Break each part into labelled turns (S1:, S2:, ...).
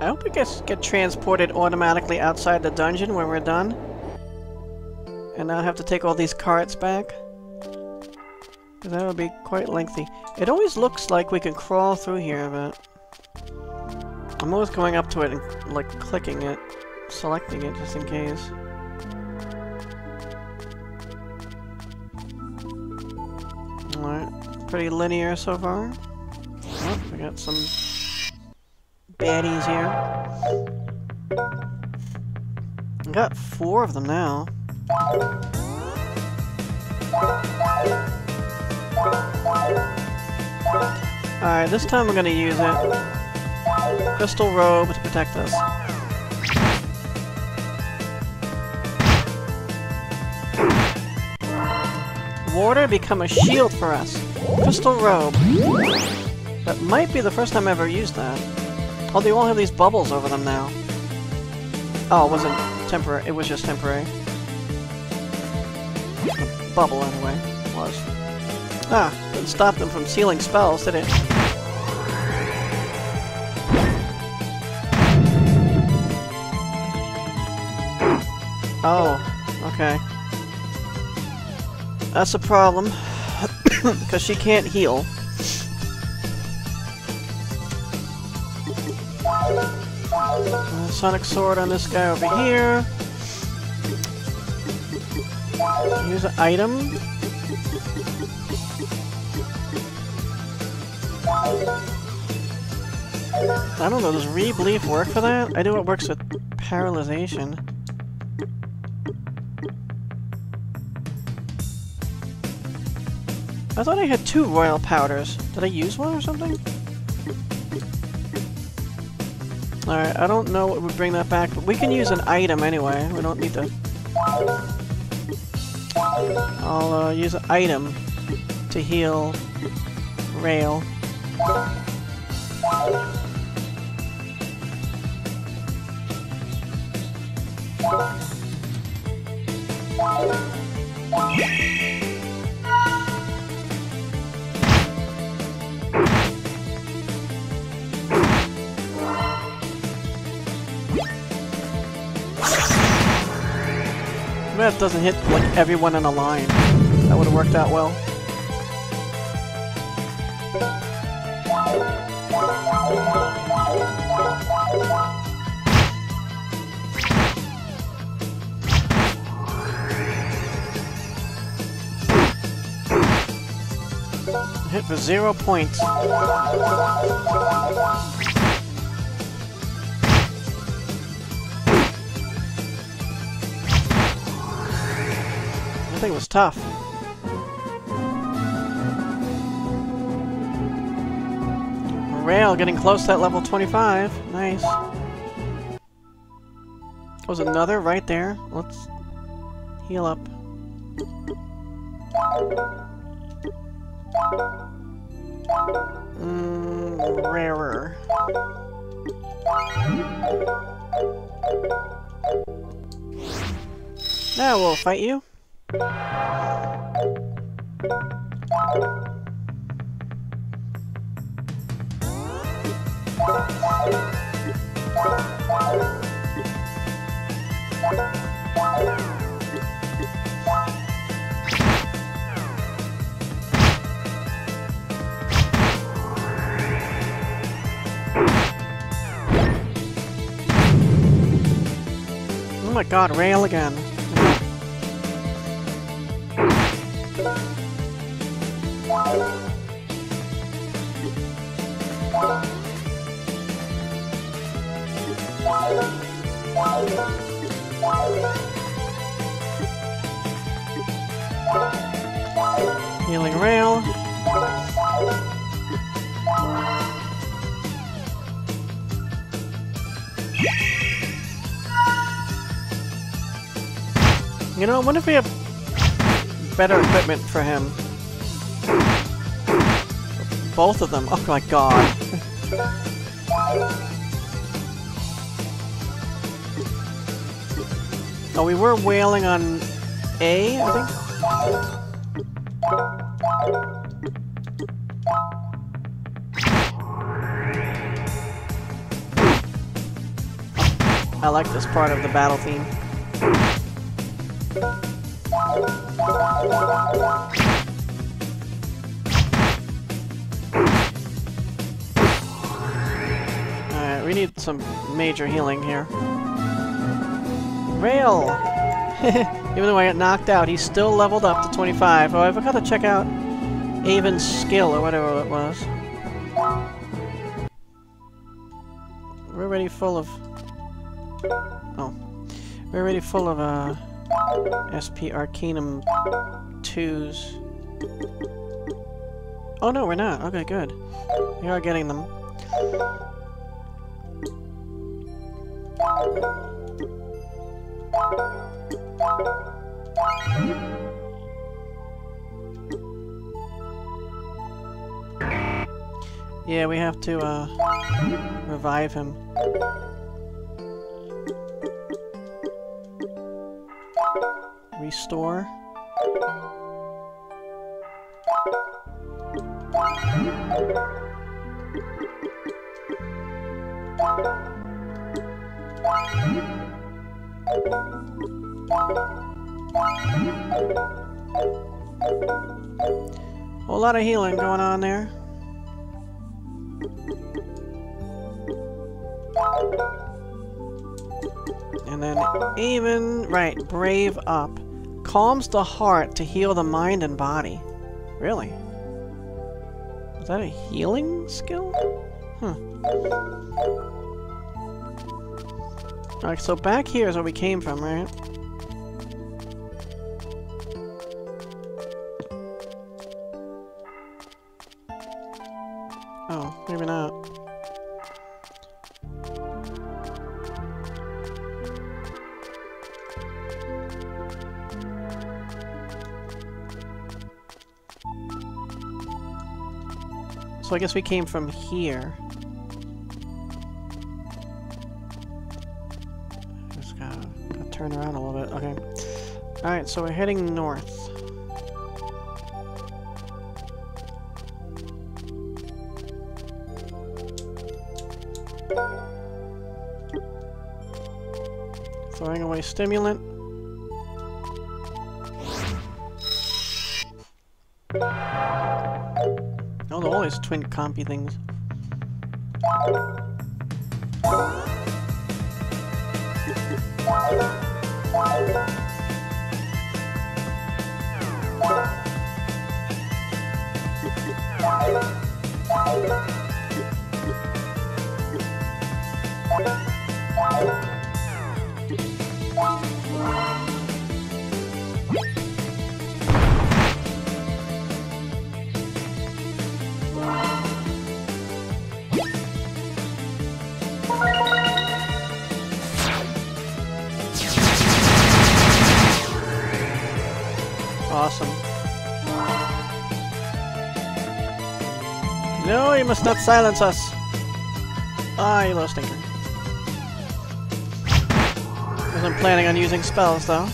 S1: I hope we get transported automatically outside the dungeon when we're done. And not have to take all these carts back. Because that would be quite lengthy. It always looks like we can crawl through here, but... I'm always going up to it and, like, clicking it. Selecting it, just in case. Alright. Pretty linear so far. Oh, we got some... baddies here. I got 4 of them now. Alright, this time we're gonna use it. Crystal robe to protect us. Water become a shield for us. Crystal robe. That might be the first time I ever used that. Oh, they all have these bubbles over them now. Oh, it wasn't temporary. It was just temporary. A bubble, anyway. It was. Ah, didn't stop them from sealing spells, did it? Oh, okay. That's a problem. Because she can't heal. Sonic sword on this guy over here. Use an item. I don't know, does Reeb Leaf work for that? I know it works with paralyzation. I thought I had 2 royal powders. Did I use one or something? Alright, I don't know what would bring that back, but we can use an item anyway. We don't need to... I'll use an item to heal Rail. That doesn't hit, like, everyone in a line. That would have worked out well. Hit for 0 points. That thing was tough. Rail getting close to that level 25. Nice. Was another right there. Let's heal up. Rarer. Now we'll fight you. Oh my god, Rail again. Healing Rail. You know, I wonder if we have better equipment for him. Both of them. Oh my god. Oh, we were wailing on A, I think? I like this part of the battle theme. Alright, we need some major healing here. Rail! Even though I got knocked out, he's still leveled up to 25. Oh, I forgot to check out Avon's skill, or whatever it was. We're already full of... Oh. We're already full of, SP Arcanum 2s. Oh no, we're not. Okay, good. We are getting them. Yeah, we have to, revive him. Restore. Whole lot of healing going on there. And then even, right, Brave Up. Calms the heart to heal the mind and body. Really? Is that a healing skill? Huh. Alright, so back here is where we came from, right? Oh, maybe not. So I guess we came from here. Just gotta turn around a little bit. Okay. Alright, so we're heading north. Throwing away stimulant. Oh, all these twin compy things. Awesome. No, you must not silence us. Ah, you little stinker. Wasn't planning on using spells, though.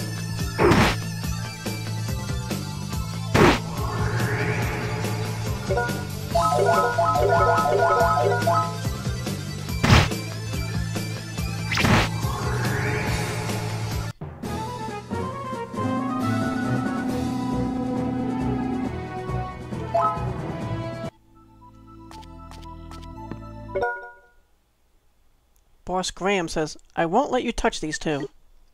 S1: Boss Graham says, I won't let you touch these two.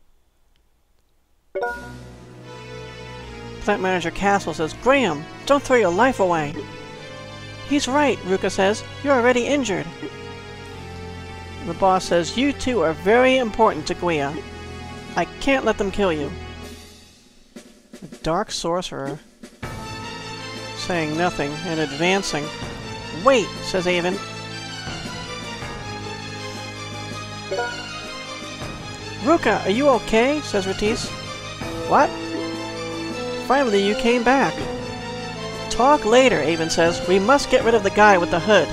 S1: Plant Manager Castle says, Graham, don't throw your life away. He's right, Rouca says. You're already injured. The boss says, you two are very important to Guia. I can't let them kill you. The Dark Sorcerer. Saying nothing and advancing. Wait, says Avon. Rouca, are you okay? Says Ratisse. What? Finally, you came back. Talk later, Avon says. We must get rid of the guy with the hood.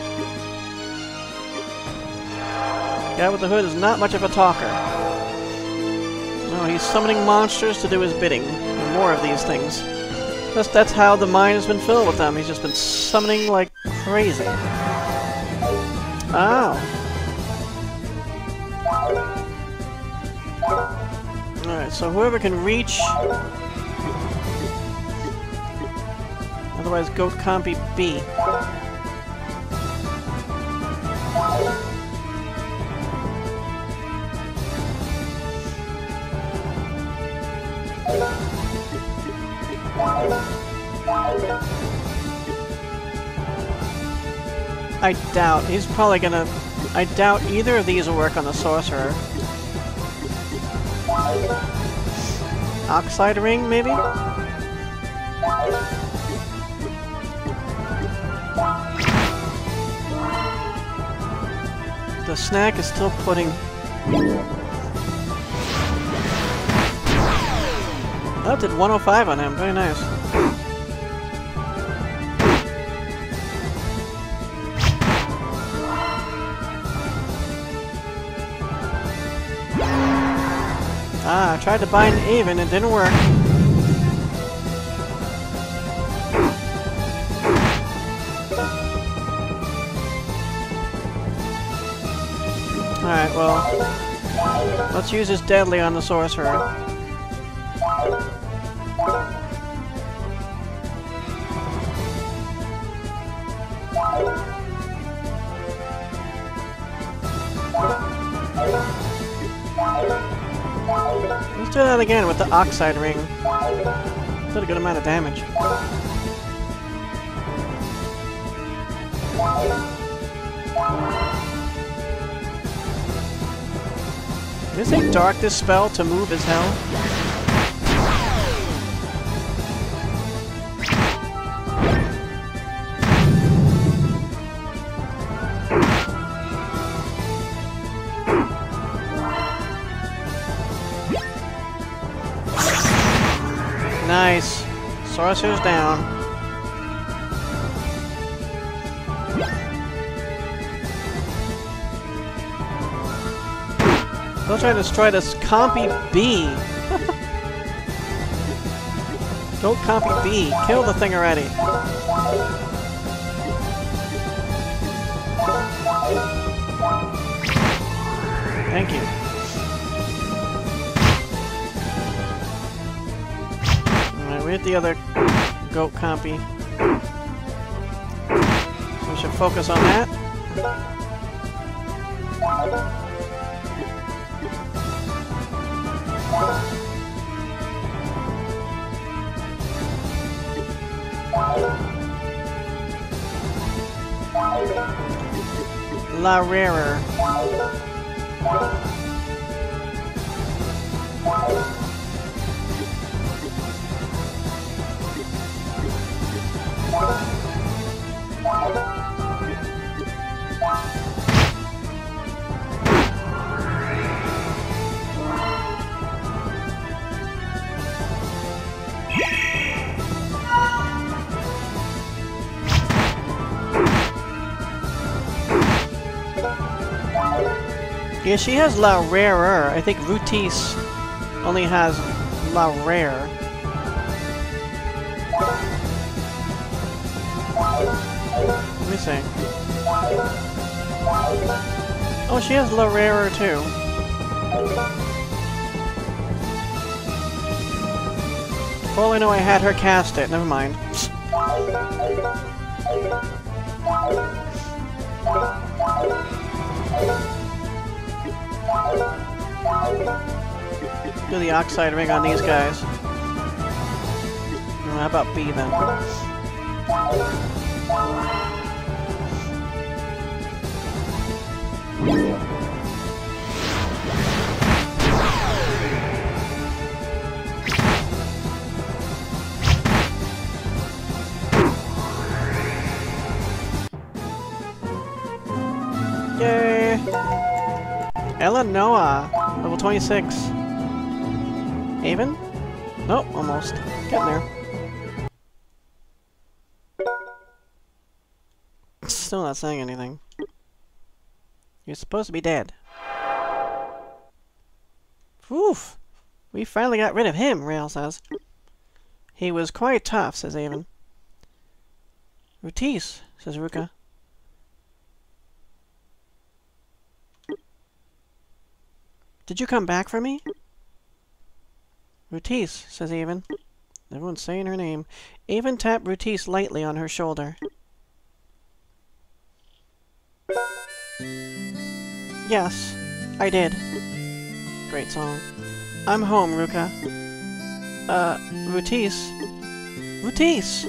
S1: The guy with the hood is not much of a talker. No, he's summoning monsters to do his bidding. And more of these things. That's how the mine has been filled with them. He's just been summoning like crazy. Oh. Alright, so whoever can reach... Otherwise, goat can't be B. I doubt. He's probably gonna... I doubt either of these will work on the sorcerer. Oxide ring, maybe? The snack is still putting... That did 105 on him. Very nice. Ah, I tried to bind even, it didn't work. Alright, well, let's use this deadly on the sorcerer. Let's do that again with the oxide ring. Did a good amount of damage. Is it dark, this spell, to move as hell? Nice. Sorcerer's down. Don't try to destroy this compy bee. Don't compy bee. Kill the thing already. Thank you. Alright, we hit the other goat compy. So we should focus on that. La Rarer. Yeah, she has La Rarer. I think Rutis only has La Rare. Let me see. Oh, she has La Rarer too. For all I know, I had her cast it. Never mind. Do the oxide ring on these guys. How about B then? Yay! Eleanor, level 26. Haven? Nope, almost. Getting there. Still not saying anything. You're supposed to be dead. Oof! We finally got rid of him, Rail says. He was quite tough, says Haven. Rutis, says Rouca. Did you come back for me? Rutis, says Avon. Everyone's saying her name. Avon tapped Rutis lightly on her shoulder. Yes, I did. Great song. I'm home, Rouca. Rutis? Rutis!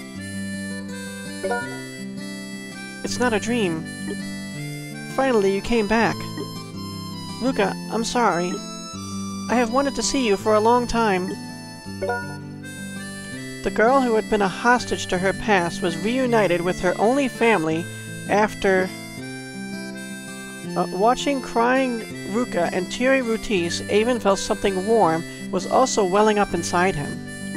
S1: It's not a dream. Finally, you came back. Rouca, I'm sorry. I have wanted to see you for a long time. The girl who had been a hostage to her past was reunited with her only family after... watching crying Rouca and teary Rutis, Avon felt something warm was also welling up inside him.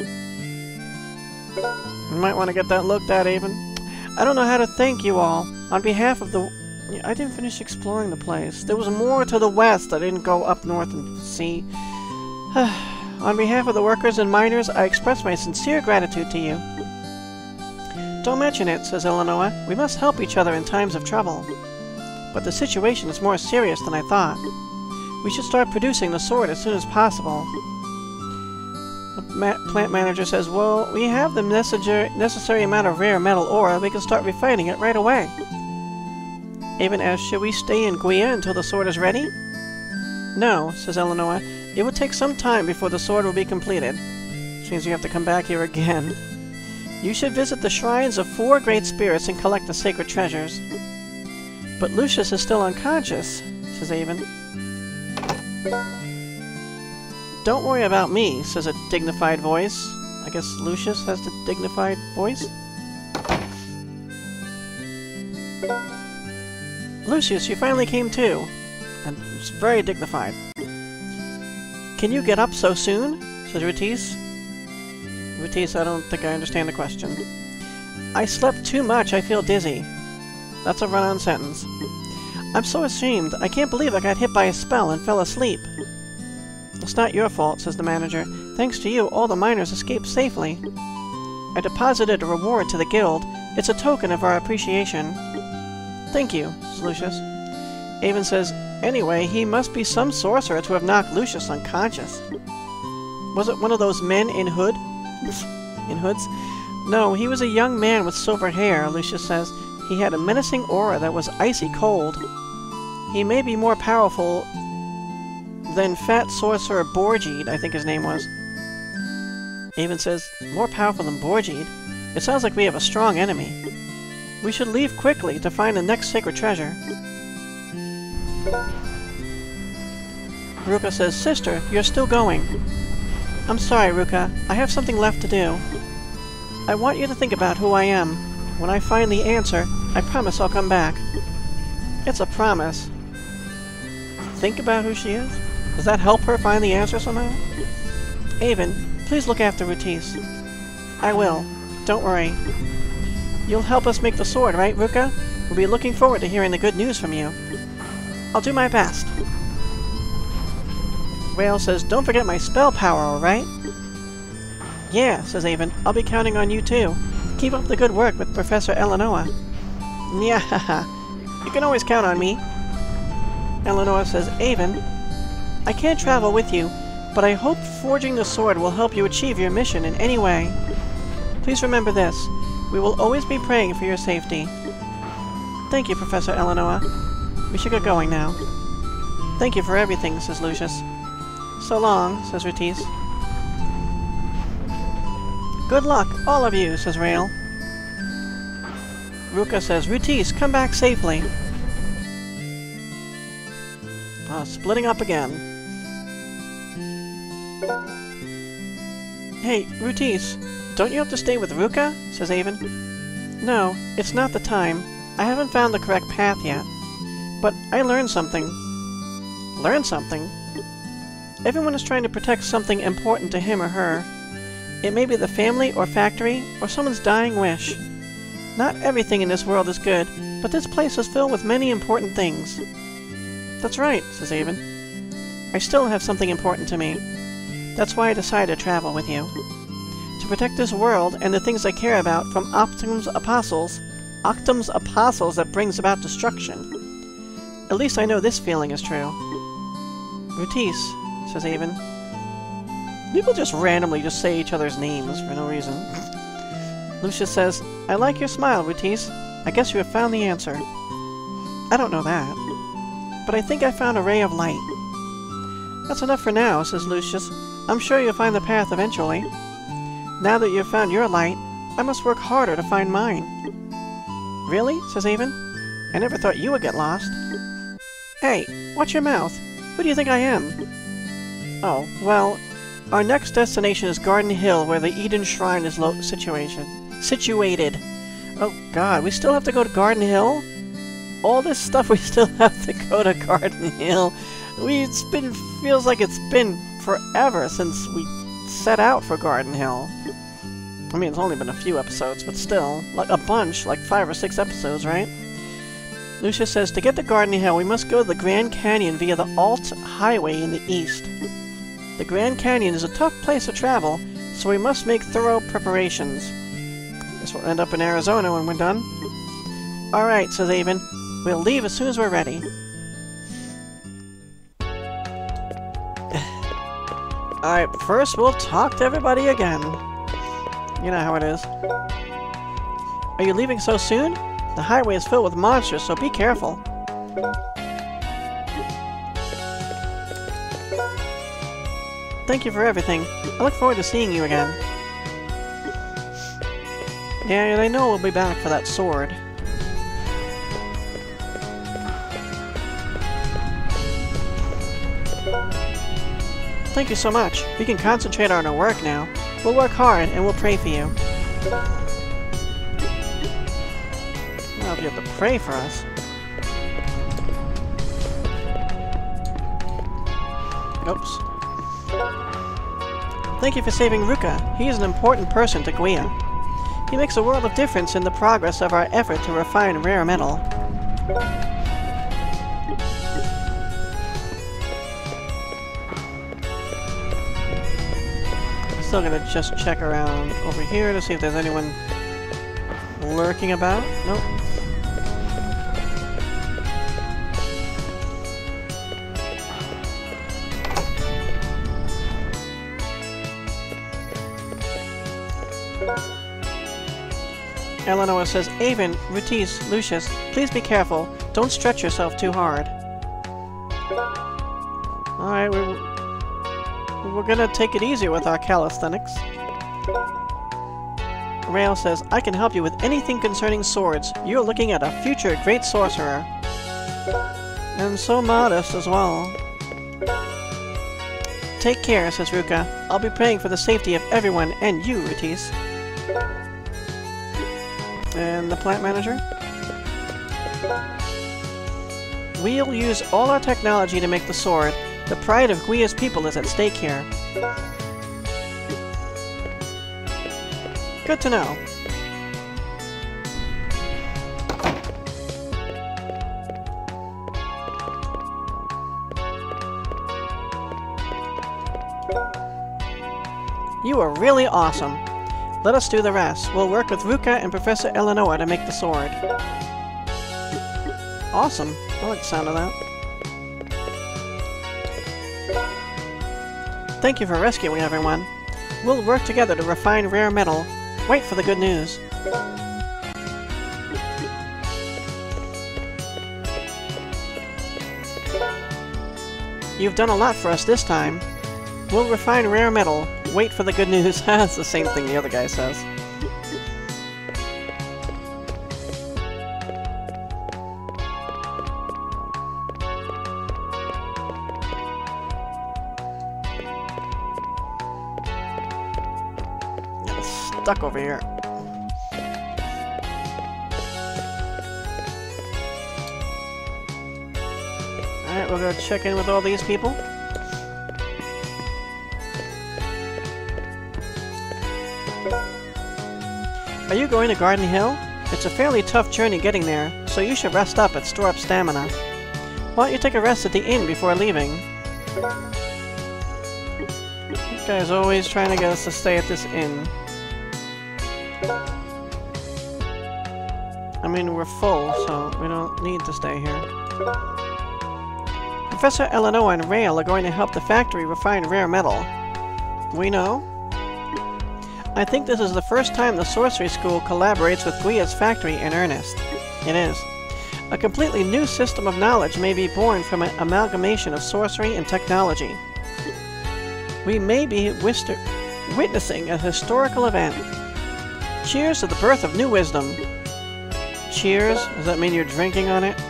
S1: You might want to get that looked at, Avon. I don't know how to thank you all. On behalf of the... I didn't finish exploring the place. There was more to the west. I didn't go up north and see. On behalf of the workers and miners, I express my sincere gratitude to you. Don't mention it, says Eleanor. We must help each other in times of trouble. But the situation is more serious than I thought. We should start producing the sword as soon as possible. The plant manager says, well, we have the necessary amount of rare metal ore. We can start refining it right away. Avon asks, should we stay in Guia until the sword is ready? No, says Eleanor. It will take some time before the sword will be completed. Which means you have to come back here again. You should visit the shrines of 4 great spirits and collect the sacred treasures. But Lucius is still unconscious, says Avon. Don't worry about me, says a dignified voice. I guess Lucius has the dignified voice? Lucius, you finally came to. And it's very dignified. Can you get up so soon? Says Rutis. Rutis, I don't think I understand the question. I slept too much, I feel dizzy. That's a run-on sentence. I'm so ashamed. I can't believe I got hit by a spell and fell asleep. It's not your fault, says the manager. Thanks to you, all the miners escaped safely. I deposited a reward to the guild. It's a token of our appreciation. Thank you, says Lucius. Avon says, anyway, he must be some sorcerer to have knocked Lucius unconscious. Was it one of those men in hoods? No, he was a young man with silver hair, Lucius says. He had a menacing aura that was icy cold. He may be more powerful than Fat Sorcerer Borgid, I think his name was. Avon says, more powerful than Borgid? It sounds like we have a strong enemy. We should leave quickly to find the next sacred treasure. Rouca says, Sister, you're still going. I'm sorry, Rouca. I have something left to do. I want you to think about who I am. When I find the answer, I promise I'll come back. It's a promise. Think about who she is? Does that help her find the answer somehow? Avon, please look after Rutis. I will. Don't worry. You'll help us make the sword, right, Rouca? We'll be looking forward to hearing the good news from you. I'll do my best. Rail says, don't forget my spell power, alright? Yeah, says Avon. I'll be counting on you too. Keep up the good work with Professor Eleanor. Yeah, you can always count on me. Eleanor says, Avon, I can't travel with you, but I hope forging the sword will help you achieve your mission in any way. Please remember this. We will always be praying for your safety. Thank you, Professor Eleanor. We should get going now. Thank you for everything, says Lucius. So long, says Rutis. Good luck, all of you, says Rail. Rouca says, Rutis, come back safely. Splitting up again. Hey, Rutis, don't you have to stay with Rouca? Says Avon. No, it's not the time. I haven't found the correct path yet. But I learned something. Learned something? Everyone is trying to protect something important to him or her. It may be the family or factory or someone's dying wish. Not everything in this world is good, but this place is filled with many important things. That's right, says Avon. I still have something important to me. That's why I decided to travel with you. To protect this world and the things I care about from Octum's apostles that brings about destruction. At least I know this feeling is true. Rutis, says Avon. People just randomly just say each other's names for no reason. Lucius says, I like your smile, Rutis. I guess you have found the answer. I don't know that. But I think I found a ray of light. That's enough for now, says Lucius. I'm sure you'll find the path eventually. Now that you've found your light, I must work harder to find mine. Really? Says Avon. I never thought you would get lost. Hey, watch your mouth. Who do you think I am? Oh, well, our next destination is Garden Hill, where the Eden Shrine is situated. Oh god, we still have to go to Garden Hill? All this stuff we still have to go to Garden Hill. Feels like it's been forever since we set out for Garden Hill. I mean, it's only been a few episodes, but still, like a bunch, like 5 or 6 episodes, right? Lucius says, to get to Garden Hill, we must go to the Grand Canyon via the Alt Highway in the east. The Grand Canyon is a tough place to travel, so we must make thorough preparations. Guess we'll end up in Arizona when we're done. Alright, says Avon. We'll leave as soon as we're ready. Alright, first we'll talk to everybody again. You know how it is. Are you leaving so soon? The highway is filled with monsters, so be careful. Thank you for everything. I look forward to seeing you again. Yeah, they know we'll be back for that sword. Thank you so much. We can concentrate on our work now. We'll work hard, and we'll pray for you. Well, if you have to pray for us. Oops. Thank you for saving Rouca. He is an important person to Guia. He makes a world of difference in the progress of our effort to refine rare metal. Still gonna just check around over here to see if there's anyone lurking about. Nope. Eleanor says, Avon, Rutis, Lucius, please be careful. Don't stretch yourself too hard. Alright, we're gonna take it easier with our calisthenics. Rail says, I can help you with anything concerning swords. You're looking at a future great sorcerer. And so modest as well. Take care, says Rouca. I'll be praying for the safety of everyone and you, Rutis. And the plant manager? We'll use all our technology to make the sword. The pride of Guia's people is at stake here. Good to know. You are really awesome. Let us do the rest. We'll work with Rouca and Professor Eleanor to make the sword. Awesome. I like the sound of that. Thank you for rescuing everyone. We'll work together to refine rare metal. Wait for the good news. You've done a lot for us this time. We'll refine rare metal. Wait for the good news. That's the same thing the other guy says. Stuck over here. Alright, we'll go check in with all these people. Are you going to Garden Hill? It's a fairly tough journey getting there, so you should rest up and store up stamina. Why don't you take a rest at the inn before leaving? This guy's always trying to get us to stay at this inn. I mean, we're full, so we don't need to stay here. Professor Eleanor and Rael are going to help the factory refine rare metal. We know. I think this is the first time the sorcery school collaborates with Guia's factory in earnest. It is. A completely new system of knowledge may be born from an amalgamation of sorcery and technology. We may be witnessing a historical event. Cheers to the birth of new wisdom. Cheers? Does that mean you're drinking on it?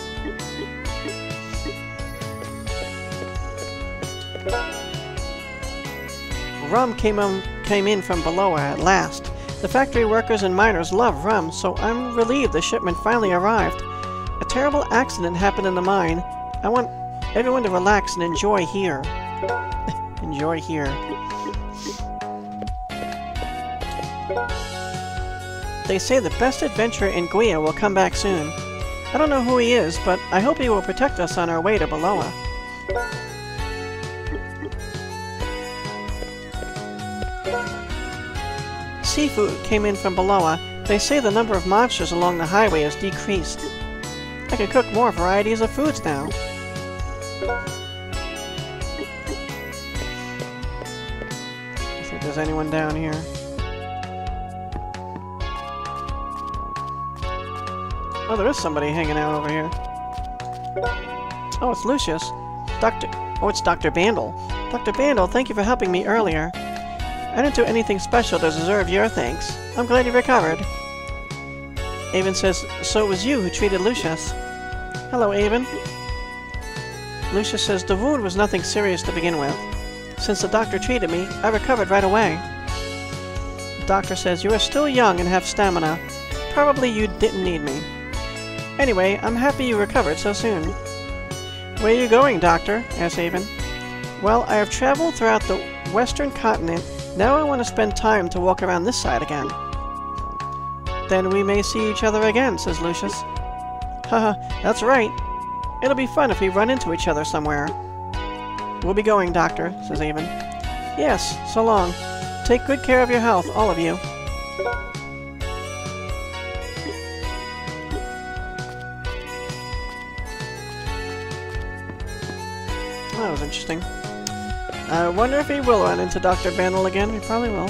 S1: Rum came in from below at last. The factory workers and miners love rum, so I'm relieved the shipment finally arrived. A terrible accident happened in the mine. I want everyone to relax and enjoy here. Enjoy here. They say the best adventurer in Guia will come back soon. I don't know who he is, but I hope he will protect us on our way to Beloa. Seafood came in from Beloa. They say the number of monsters along the highway has decreased. I can cook more varieties of foods now. I think there's anyone down here. Oh, there is somebody hanging out over here. Oh, it's Lucius. It's Dr. Bandel. Dr. Bandel, thank you for helping me earlier. I didn't do anything special to deserve your thanks. I'm glad you recovered. Avon says, so it was you who treated Lucius. Hello, Avon. Lucius says, the wound was nothing serious to begin with. Since the doctor treated me, I recovered right away. The doctor says, you are still young and have stamina. Probably you didn't need me. Anyway, I'm happy you recovered so soon. Where are you going, Doctor? Asked Avon. Well, I have traveled throughout the western continent. Now I want to spend time to walk around this side again. Then we may see each other again, says Lucius. Haha, that's right. It'll be fun if we run into each other somewhere. We'll be going, Doctor, says Avon. Yes, so long. Take good care of your health, all of you. That was interesting. I wonder if he will run into Dr. Bandel again. He probably will.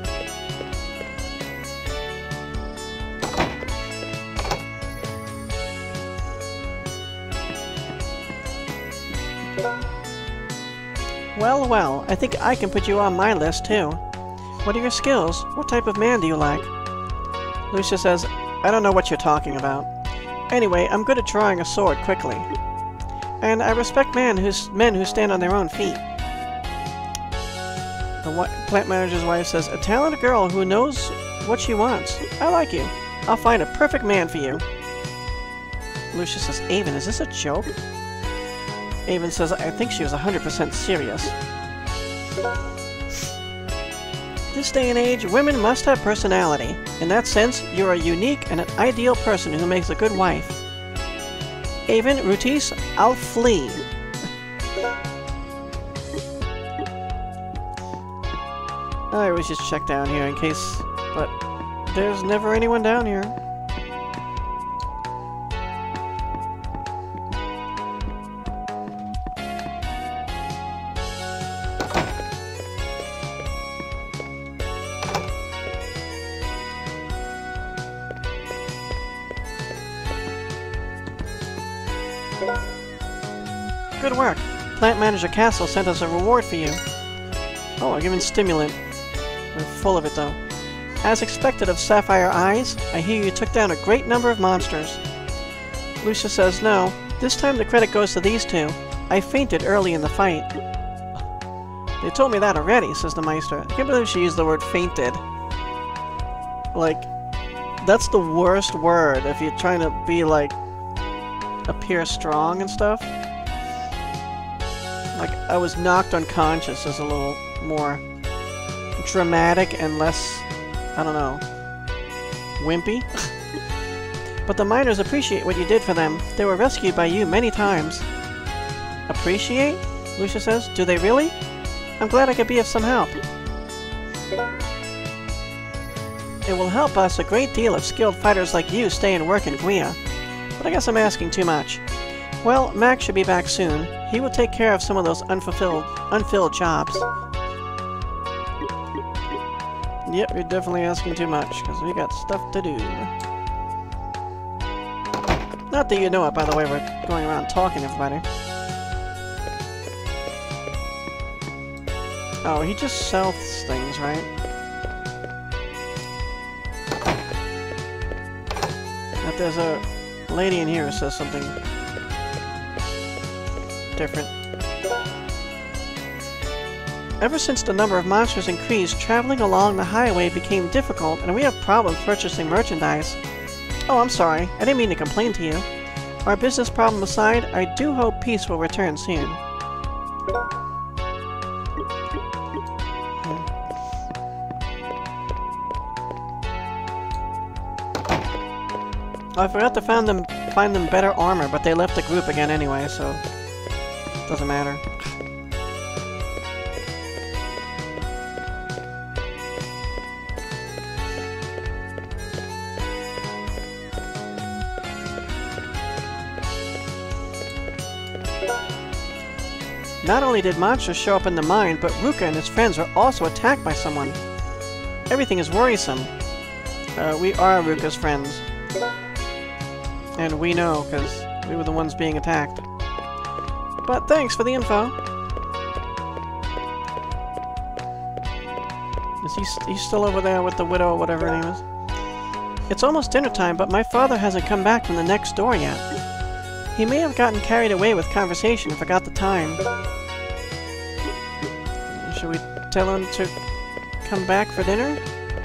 S1: Well, well, I think I can put you on my list, too. What are your skills? What type of man do you like? Lucia says, I don't know what you're talking about. Anyway, I'm good at drawing a sword quickly. And I respect men who stand on their own feet. The plant manager's wife says, a talented girl who knows what she wants. I like you. I'll find a perfect man for you. Lucia says, Avon, is this a joke? Avon says, I think she was 100% serious. This day and age, women must have personality. In that sense, you're a unique and an ideal person who makes a good wife. Avon, Rutis, I'll flee. I always just check down here in case, but there's never anyone down here. Good work. Plant Manager Castle sent us a reward for you. Oh, I'm given stimulant. We're full of it, though. As expected of Sapphire Eyes, I hear you took down a great number of monsters. Lucia says, no. This time the credit goes to these two. I fainted early in the fight. They told me that already, says the Meister. I can't believe she used the word fainted. Like, that's the worst word if you're trying to be, like, appear strong and stuff. Like, I was knocked unconscious is a little more dramatic and less, I don't know, wimpy. But the miners appreciate what you did for them. They were rescued by you many times. Appreciate? Lucia says. Do they really? I'm glad I could be of some help. It will help us a great deal if skilled fighters like you stay and work in Guia. But I guess I'm asking too much. Well, Max should be back soon. He will take care of some of those unfilled jobs. Yep, you're definitely asking too much, because we got stuff to do. Not that you know it, by the way, we're going around talking to everybody. Oh, he just sells things, right? But there's a lady in here who says something different. Ever since the number of monsters increased, traveling along the highway became difficult, and we have problems purchasing merchandise. Oh, I'm sorry. I didn't mean to complain to you. Our business problem aside, I do hope peace will return soon. Oh, I forgot to find them better armor, but they left the group again anyway, so doesn't matter. Not only did monsters show up in the mine, but Rouca and his friends were also attacked by someone. Everything is worrisome. We are Rouca's friends. And we know, because we were the ones being attacked. But thanks for the info. He's still over there with the widow or whatever her name is? It's almost dinner time, but my father hasn't come back from the next door yet. He may have gotten carried away with conversation and forgot the time. Should we tell him to come back for dinner?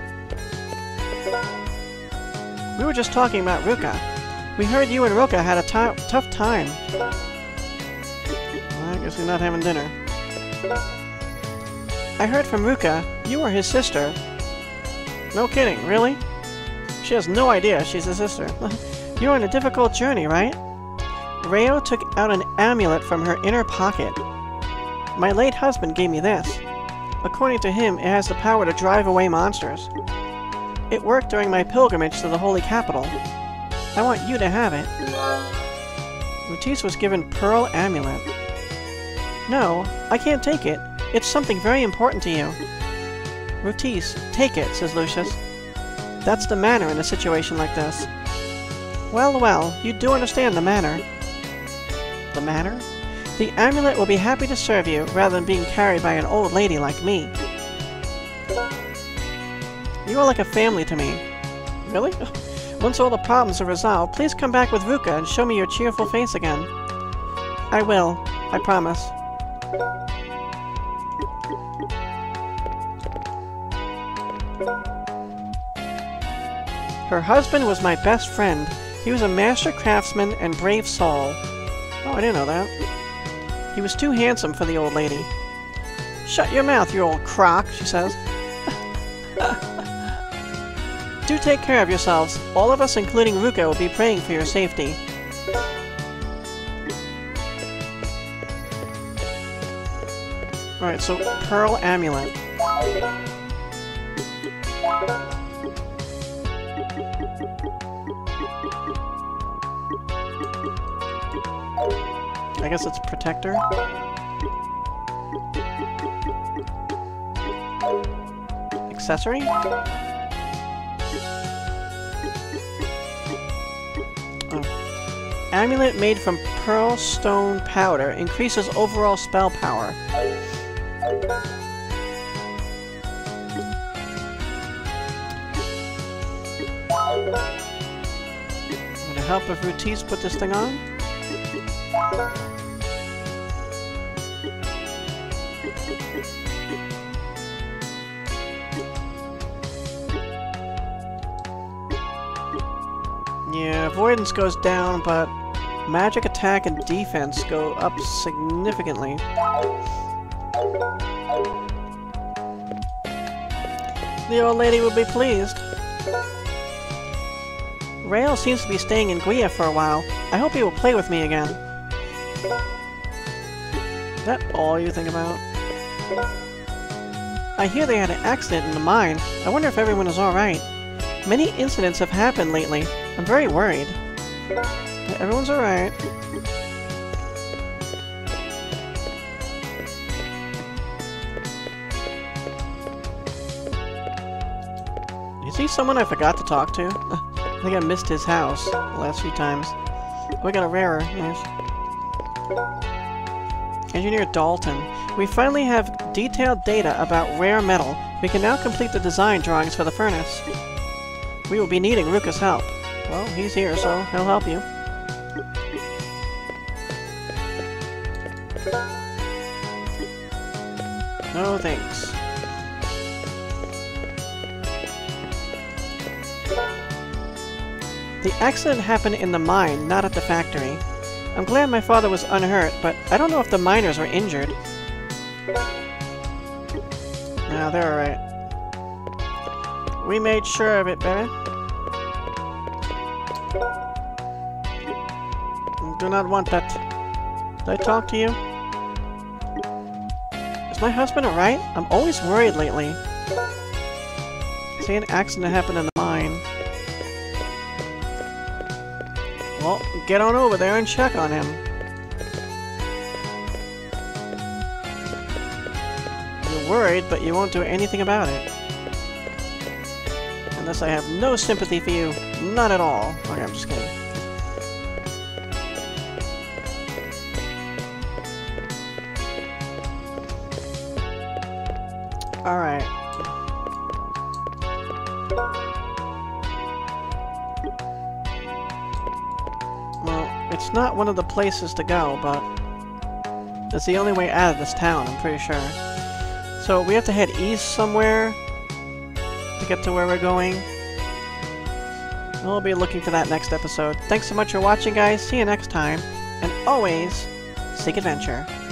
S1: We were just talking about Rouca. We heard you and Rouca had a tough time. Well, I guess we're not having dinner. I heard from Rouca you were his sister. No kidding, really? She has no idea she's his sister. You're on a difficult journey, right? Reo took out an amulet from her inner pocket. My late husband gave me this. According to him, it has the power to drive away monsters. It worked during my pilgrimage to the Holy Capital. I want you to have it. Routis was given Pearl Amulet. No, I can't take it. It's something very important to you. Routis, take it, says Lucias. That's the manner in a situation like this. Well, well, you do understand the manner. The manner? The amulet will be happy to serve you, rather than being carried by an old lady like me. You are like a family to me. Really? Once all the problems are resolved, please come back with Rouca and show me your cheerful face again. I will. I promise. Her husband was my best friend. He was a master craftsman and brave soul. Oh, I didn't know that. He was too handsome for the old lady. Shut your mouth, you old crock, she says. Do take care of yourselves. All of us, including Rouca, will be praying for your safety. Alright, so Pearl Amulet. I guess it's Protector. Accessory? Oh. Amulet made from pearl stone powder increases overall spell power. Would it help if Routis put this thing on? Yeah, avoidance goes down, but magic attack and defense go up significantly. The old lady will be pleased. Rael seems to be staying in Guia for a while. I hope he will play with me again. Is that all you think about? I hear they had an accident in the mine. I wonder if everyone is alright. Many incidents have happened lately. I'm very worried. Everyone's alright. he someone I forgot to talk to? I think I missed his house the last few times. We got a rarer, nice. Engineer Dalton. We finally have detailed data about rare metal. We can now complete the design drawings for the furnace. We will be needing Rouca's help. Well, he's here, so he'll help you. No thanks. The accident happened in the mine, not at the factory. I'm glad my father was unhurt, but I don't know if the miners were injured. No, they're alright. We made sure of it, baby. Do not want that. Did I talk to you? Is my husband alright? I'm always worried lately. Say an accident happened in the mine. Well, get on over there and check on him. You're worried, but you won't do anything about it. Unless I have no sympathy for you. Not at all. Okay, I'm just kidding. Alright. It's not one of the places to go, but it's the only way out of this town, I'm pretty sure. So we have to head east somewhere to get to where we're going. We'll be looking for that next episode. Thanks so much for watching, guys. See you next time. And always, seek adventure.